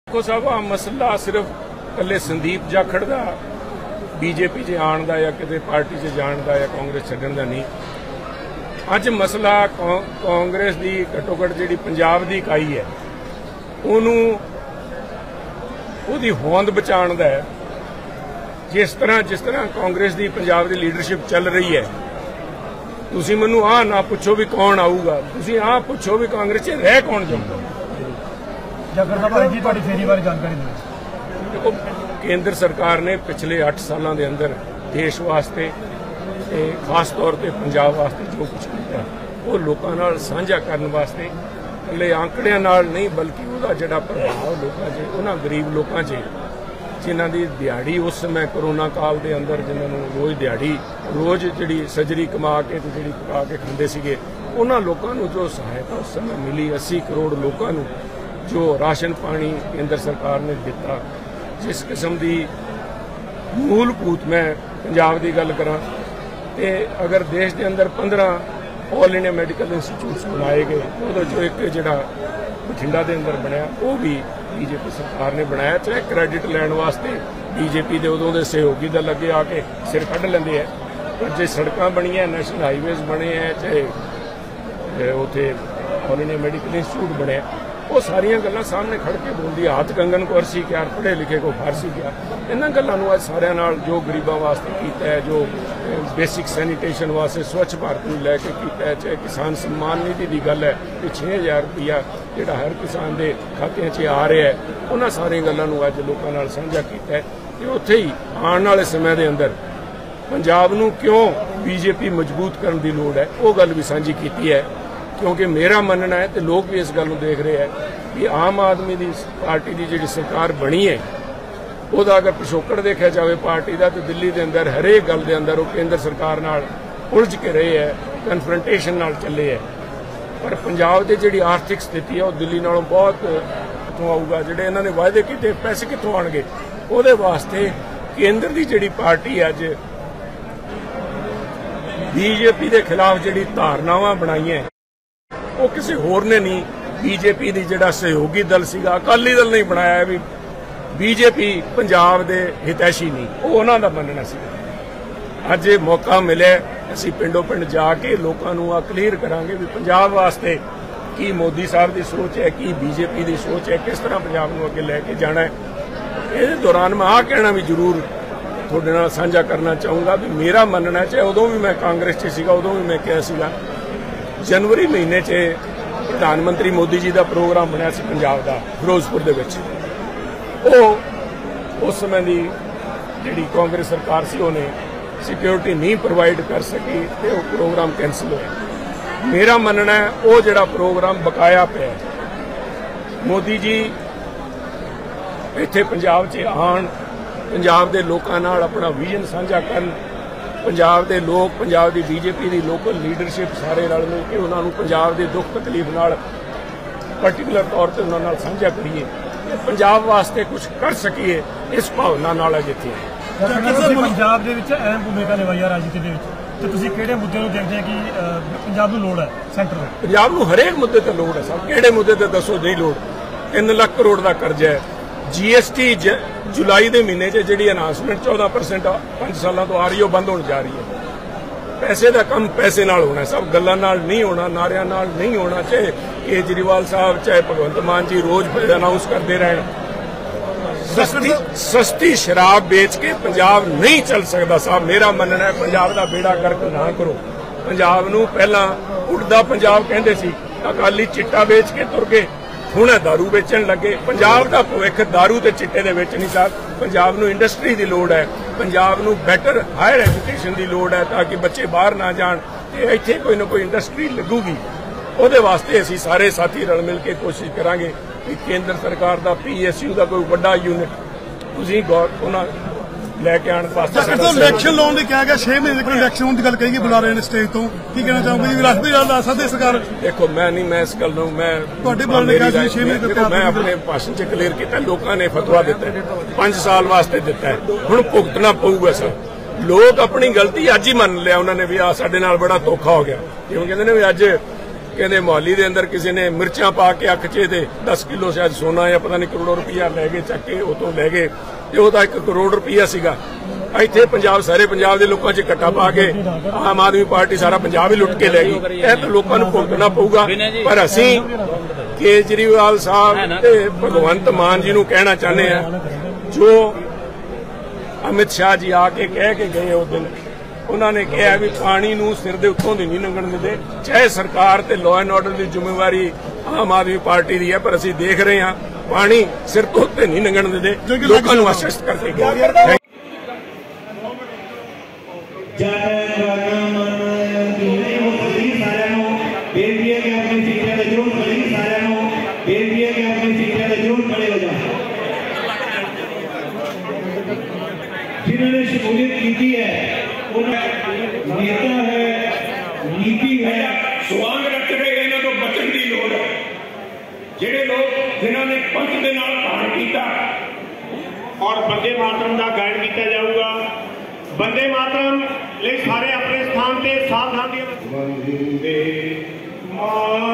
देखो साहब आ मसला सिर्फ कल्ले संदीप जाखड़ का बीजेपी च आण का या किसी पार्टी च जाण का या कांग्रेस छड्डण का नहीं। अज मसला कांग्रेस की घट्टो घट जी पंजाब की इकाई है उहदी होंद बचाण दा है। जिस तरह कांग्रेस की पंजाब की लीडरशिप चल रही है, तुसीं मैनूं आ ना पुछो भी कौन आऊगा, तुसीं आ पुछो भी कांग्रेस च रह कौन जाऊगा। देखो केंद्र सरकार ने पिछले 8 सालों के अंदर देश वास्ते खास तौर पर पंजाब वास्ते जो कुछ किया वो लोगों नाल साझा करने वास्ते कल्ले आंकड़ियां नाल नहीं बल्कि उसका जिहड़ा प्रभाव लोगों च उन्हां गरीब लोगों च जिन्हां दी दिहाड़ी उस समय कोरोना काल के अंदर जिन्होंने रोज़ दिहाड़ी रोज़ जी सजरी कमा के जी पका के खांदे सीगे उन्हां लोगों को जो सहायता उस समय मिली 80 करोड़ लोगों को जो राशन पानी केंद्र सरकार ने दिता, जिस किस्म की मूलभूत मैं पंजाब की गल करा ते अगर देश के अंदर 15 ऑल इंडिया मैडिकल इंस्टीट्यूट्स बनाए गए वो जो एक जोड़ा बठिंडा के अंदर बनया वो भी बीजेपी सरकार ने बनाया। चाहे क्रेडिट लैण वास्ते बीजेपी के उदों के सहयोगी दल अगे आके सिर कढ़ लेंदे है, पर जो सड़क बनिया नैशनल हाईवेज बने हैं चाहे उत्थे ऑल इंडिया मेडिकल इंस्टीट्यूट बने वो सारिया गल्लां सामने खड़ के बोलती हाथ कंगन को अरसी क्या पढ़े लिखे को फारसी क्या इन्होंने गल्लों अज सारिया नाल जो गरीबों वास्ते किया है, जो बेसिक सैनीटेशन वास्ते स्वच्छ भारत को लैके किया है, चाहे किसान सम्मान निधि की गल है कि 6000 रुपया जोड़ा हर किसान के खाते च आ रहा है उन्होंने सारिया गल्लों अज लोगों नाल साझा किया है कि उत्थे ही आने वाले समय के अंदर पंजाब नूं क्यों बीजेपी मजबूत करने की लोड़ है वो गल भी साझी की है। क्योंकि मेरा मनना है तो लोग भी इस गल देख रहे हैं कि आम आदमी की पार्टी की जी सरकार बनी है वह अगर पिछोकड़ देखा जाए पार्टी का तो दिल्ली के अंदर हरेक गल के अंदर वो केंद्र सरकार नाल उलझ के रहे है, कन्फ्रंटेशन नाल चले है। पर पंजाब की जी आर्थिक स्थिति है वो दिल्ली नालों बहुत कितों आऊगा, जोड़े इन्होंने वायदे किए पैसे कितों आएंगे वो वास्ते केंद्र की जी पार्टी अज बीजेपी के खिलाफ जी धारनावां बनाई है वो किसी होर ने नहीं, बीजेपी की जिहड़ा सहयोगी दल सीगा अकाली दल नहीं बनाया भी बीजेपी पंजाब दे हितैषी नहीं वो उन्हां दा मनना सी। अज मौका मिले असीं पिंडों पिंड जाके लोगों को आ क्लीयर करांगे भी पंजाब वास्ते की मोदी साहब की सोच है, की बीजेपी की सोच है, किस तरह पंजाब नूं अगे लैके जाना है। इस दौरान मैं आ कहना भी जरूर तुहाडे नाल साझा करना चाहूँगा भी मेरा मनना चाहे उदों भी मैं कांग्रेस च सीगा उदों भी मैं कहा सीगा जनवरी महीने च प्रधानमंत्री मोदी जी का प्रोग्राम बनया सी पंजाब का फिरोजपुर दे विच उस समय की जी कांग्रेस सरकार सी उन्हें सिक्योरिटी नहीं प्रोवाइड कर सकी तो वो प्रोग्राम कैंसिल होया। मेरा मनना है वो जिहड़ा प्रोग्राम बकाया पे मोदी जी इत्थे पंजाब च आण पंजाब के लोगों नाल अपना विजन साझा करन, पंजाब के लोग पंजाब की बीजेपी की लोकल लीडरशिप सारे रल मिल के उन्होंने पंजाब के दुख तकलीफ नाल पर्टिकुलर तौर पर उन्होंने साझा करिए पंजाब वास्ते कुछ कर सकीए इस भावना नाल अज इत्थे पंजाब दे विच अहम भूमिका निभाई है राजनीति दे विच ते तुसीं किहड़े मुद्दे नूं देखदे कि पंजाब नूं लोड़ है सेंटर नूं? पंजाब नूं हरेक मुद्दे ते लोड़ है साहब, किहड़े मुद्दे ते दसो नहीं लोड़। 3 लाख करोड़ का कर्जा है, GST जुलाई के महीने जी अनाउंसमेंट 14% 5 सालों तो आ रही है बंद होने जा रही है। पैसे का कम पैसे नाल होना, सब गल्लां नाल नहीं होना, नारियां नाल नहीं होना। चाहे केजरीवाल साहब चाहे भगवंत मान जी रोज अनाउंस करते रहन सस्ती शराब बेच के पंजाब नहीं चल सकता साहब। मेरा मनना है पंजाब का बेड़ा गर्क ना करो। पंजाब नूं पहला उड़दा पंजाब कहंदे सी, अकाली चिट्टा बेच के तुर गए, हुण दारू बेचण लगे। पंजाब का भविख दारू ते चिट्टे दे विच नहीं साहब। पंजाब नूं इंडस्ट्री की लोड़ है, पंजाब नूं बेटर हायर एजुकेशन की लोड़ है ताकि बच्चे बाहर ना जाण ते इत्थे कोई ना कोई इंडस्ट्री लगूगी। उहदे वास्ते असीं सारे साथी रल मिल के कोशिश करांगे कि केंद्र सरकार का PSU का कोई बड़ा यूनिट तुसीं उन्हां लैके आने वास्ते इलेक्शन लाउण लई कहा गया 6 महीने तक इलेक्शन होने की गल कही बुला रहे हैं स्टेज तो की कहना चाहूंगा जी राष्ट्रीय ला सकदे सरकार? देखो मैं इस गल नूं मैं अपने भाषण च क्लीयर किया, लोगों ने फतवा दिता है 5 साल वास्ते दिता है, हुण भुगतना पऊगा सर। लोग अपनी गलती अज ही मन लिया उन्होंने भी आ साडे नाल बड़ा धोखा हो गया। क्यों कहंदे ने भी अज कहते मोहाली के अंदर किसी ने मिर्चा पा के अख चे 10 किलो शायद सोना या पता नहीं करोड़ रुपया लै गए, चक के उतों लै गए, तो वह 1 करोड़ रुपया सीगा। इत्थे पंजाब सारे पंजाब के लोगों च इकट्ठा पा के आम आदमी पार्टी सारा पंजाब ही लुट के लै गई। यह तो लोगों को भुगतना पऊगा। पर असीं केजरीवाल साहब ते भगवंत मान जी नूं कहना चाहते हैं, जो अमित शाह जी आके कह के गए उस दिन, उन्होंने कहा भी पानी नूं सिर दे उत्तों दी नहीं लंघण दिंदे। चाहे सरकार ते लॉ एंड ऑर्डर की जिम्मेवारी आम आदमी पार्टी की है, पर असीं देख रहे हैं पानी सिर तो उत्ते नहीं लंघण दिंदे, लोकां नूं आश्वस्त करके गए। जिन्होंने शमूलियत की है, नेता है, नीति है, स्वांग रख के इन्हों तो बचन की लोड़ है। जेडे लोग जिन्होंने पंथ के नाल धारण किया और वंदे मातरम का गायन किया जाऊगा। वंदे मातरम लिए सारे अपने स्थान से सावधान। वंदे मातरम।